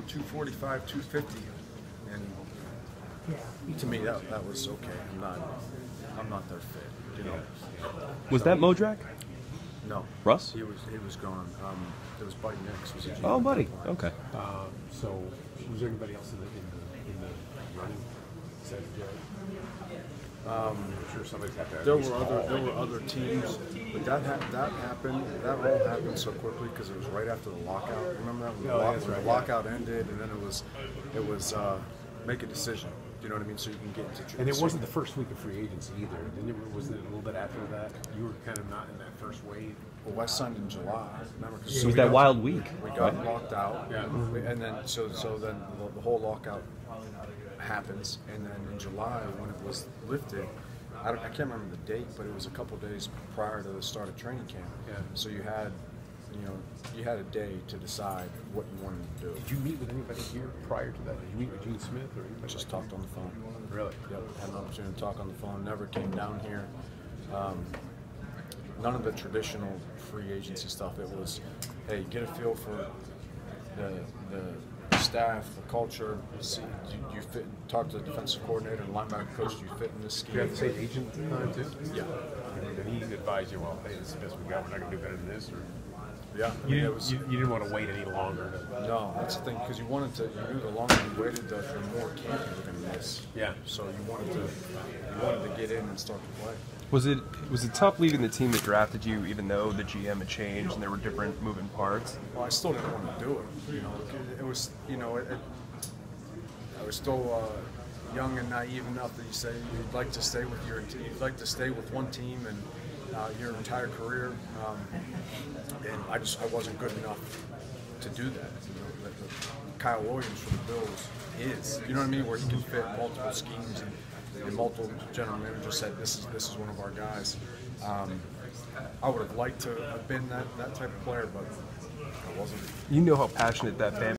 245, 250, and to me that was okay. I'm not their fit, you know. Was that Modrak? No, Russ? He was gone. There was Buddy Nix. Was a Oh, Buddy. Okay. So, was there anybody else in the running? Said I'm sure somebody's had that. There were other teams, but that happened. That all happened so quickly because it was right after the lockout. Remember that when the lockout ended, and then it was make a decision. Do you know what I mean? So you can get into. And it wasn't the first week of free agency either. Wasn't it a little bit after that? You were kind of not in that first wave. Well, West signed in July. Remember? It was that wild week. We got locked out. Yeah. And then so then the whole lockout happens, and then in July when it was lifted, I can't remember the date, but it was a couple days prior to the start of training camp. Yeah. So you had a day to decide what you wanted to do. Did you meet with anybody here prior to that? Did you meet with Gene Smith or anybody? Just talked on the phone. Really? Yep. Had an opportunity to talk on the phone. Never came down here. None of the traditional free agency stuff. It was, hey, get a feel for the staff, the culture. See, do you fit? Talk to the defensive coordinator and linebacker coach. Do you fit in this scheme? You have the same agent at the time too? Yeah. And he advised you, well, hey, this is the best we got. We're not going to do better than this. Or Yeah. you didn't want to wait any longer. No, that's the thing, because you knew the longer you waited, the more camp you were going to miss. Yeah. So you wanted to get in and start to play. Was it tough leaving the team that drafted you, even though the GM had changed and there were different moving parts? Well, I still didn't want to do it. You know, it was, I was still young and naive enough that you say you'd like to stay with you'd like to stay with one team and your entire career, and I wasn't good enough to do that. You know, Kyle Williams for the Bills is, you know what I mean, where he can fit multiple schemes and multiple general managers said this is one of our guys. I would have liked to have been that type of player, but I wasn't. You know how passionate that fan